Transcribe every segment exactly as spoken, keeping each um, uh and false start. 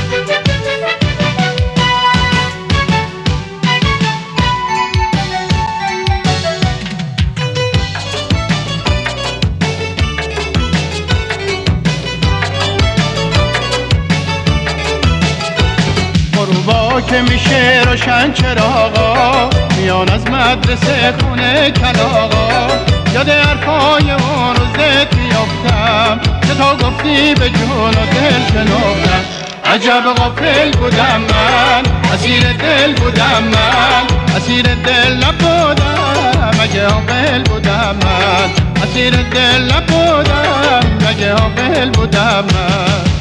غروبا که میشه روشن چراغا میان از مدرسه خونه کلاغا یاد حرفای اون روزت میافتم که تا گفتی به جون و دل شنفتم. عجب غافل بودم من، اسیر دل بودم من، اسیر دل نبودم مگه عاقل بودم من، اسیر دل نبودم مگه عاقل بودم من.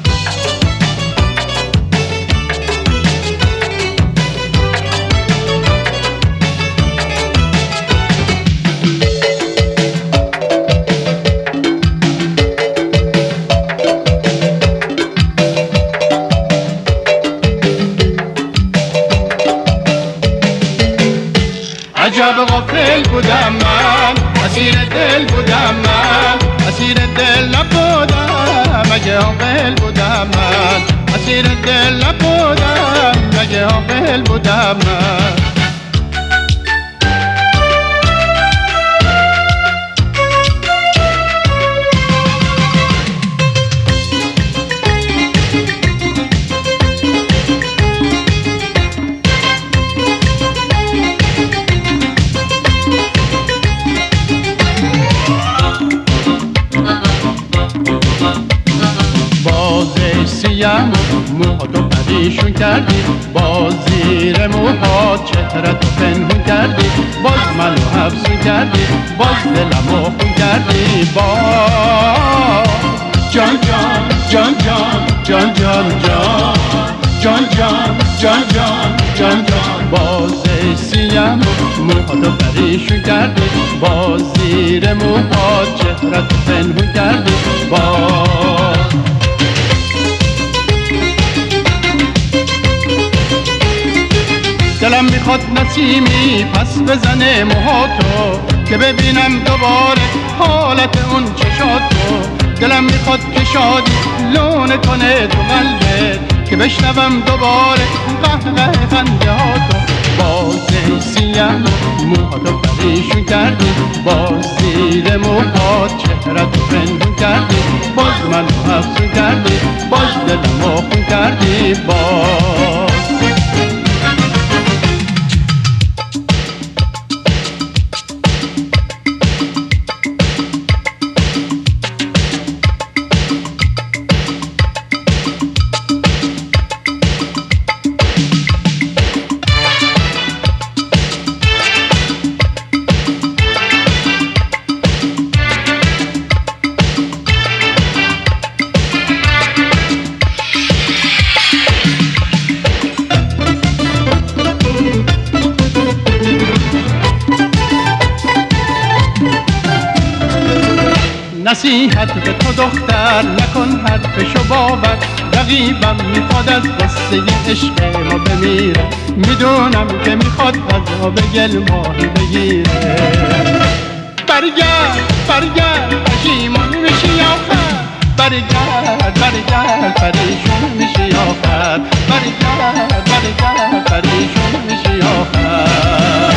عجب غافل بودم من، اسیر دل بودم من، اسیر دل نبودم مگه عاقل بودم من، اسیر دل نبودم مگه عاقل بودم من. سیم موها تو پریشون کردی، باز زیر موها چهره‌تو پنهون کردی، باز منو حبسون کردی، باز دلمو خون کردی، باز جان جان جان جان جان جان جان جان جان جان جان جان باز سیم موها تو پریشون کردی، باز زیر موها چهره‌تو پنهون کردی، باز دلم میخواد نسیمی پس بزنه موهاتو که ببینم دوباره حالت اون چشاتو، دلم میخواد که شادی لون کنه تو قلبت که بشنوم دوباره قهقه خنده هاتو. باز سیم موهاتو پریشون کردی، باز زیر موهات چهره‌تو پنهون کردی، باز منو حبسون کردی، باز دلمو خون کردی، باز نصیحت به تو دختر نکن حرفشو باور، رقیبم میخواد از قصه عشق ما بمیره، میدونم که میخواد عذاب گل ماهی بگیره. برگرد برگرد پشیمون میشی آخر، برگرد برگرد پریشون میشی آخر، برگرد برگرد پریشون میشی آخر.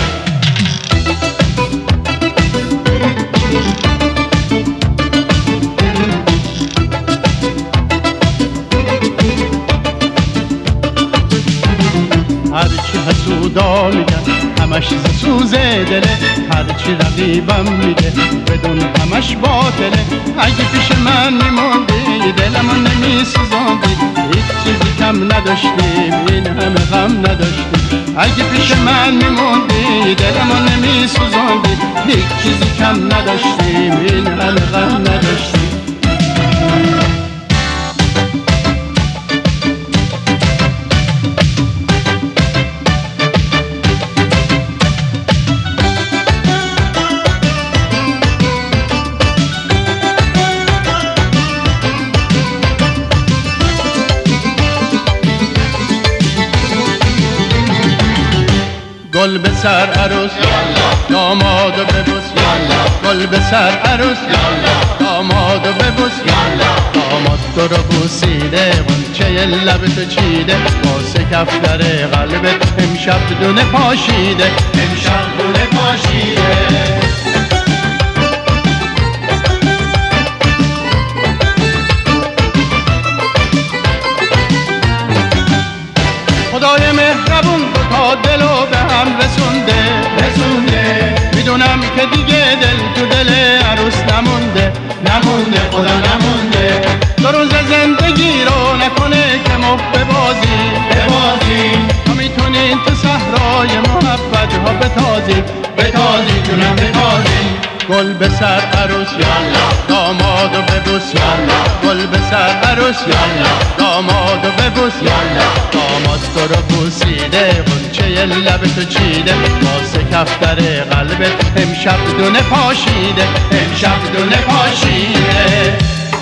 هرچی حسودا میگن همش ز سوز دله، هرچی رقیبم میگه بدون همش باطله. اگه پیش من میموندی دلمو نمیسوزاندی، هیچ چیزی کم نداشتیم این همه غم نداشتیم. اگه پیش من میموندی دلمو نمیسوزاندی، هیچ چیزی کم نداشتیم این همه غم نداشتیم. گل به سر عروس دامادو ببوس، گل به سر عروس دامادو ببوس. داماد تو رو بوسیده غنچه لب تو چیده واسه کفتر قلبت امشب دونه پاشیده امشب دونه پاشیده خدای مهربون دو تا دلو به هم رسونده رسونده میدونم که دیگه دل تو دل عروس نمونده نمونده خدا نمونده دو روز زندگی رو نکنه که مفت ببازی ببازی تو میتونی تو صحرای محبت ها بتازی بتازی جونم بتازی گل به سر عروس یالا دامادو ببوس یالا گل به سر عروس یالا دامادو ببوس یالا داماد تو رو بوسیده غنچه لب تو چیده واسه کفتر قلبت امشب دونه پاشیده امشب دونه پاشیده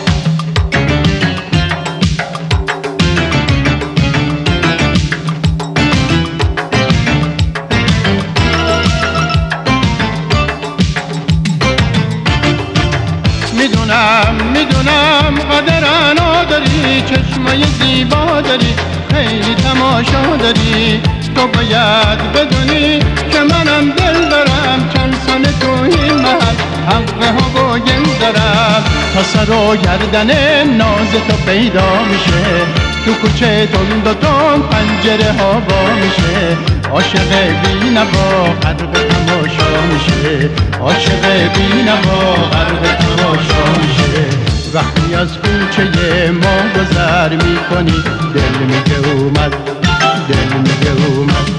میدونم میدونم قدرنا داری چشمای زیبا داری خیلی تماشا داری تو باید بدونی که منم دل دارم چند سال تو این محل حقه ها با گل دارم تا سر و گردن ناز تو پیدا میشه تو کوچه تند و تند پنجره ها با میشه عاشق بی نوا غرق تماشا میشه عاشق بی نوا غرق تماشا میشه وقتی از کوچه ما گذر میکنی دل میگه اومد دل میگه اومد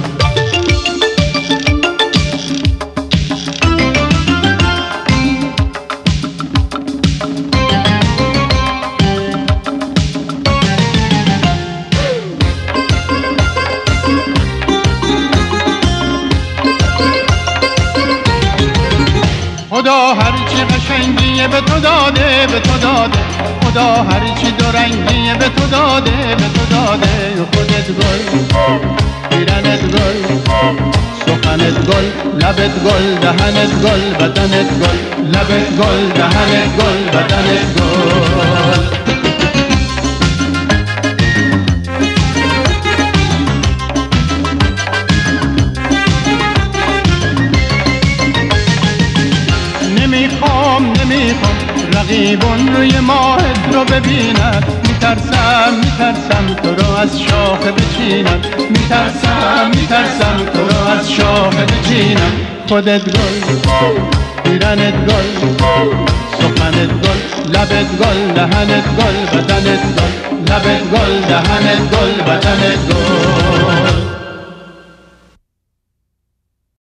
خدا هرچی قشنگیه به تو داده به تو داده خدا هرچی دورنگیه به تو داده به تو داده خودت گل پیرنت گل سخنت گل لبت گل دهنت گل بدنت گل لبت گل دهنت گل بدنت گل نمیخوام نمیخوام رقیبون روی ماهت رو ببینن میترسم میترسم تو رو از شاخه بچینم میترسم میترسم تو رو از شاخه بچینم خودت گل پیرنت گل سخنت گل لبت گل دهنت گل بدنت گل لبت گل دهنت گل بدنت گل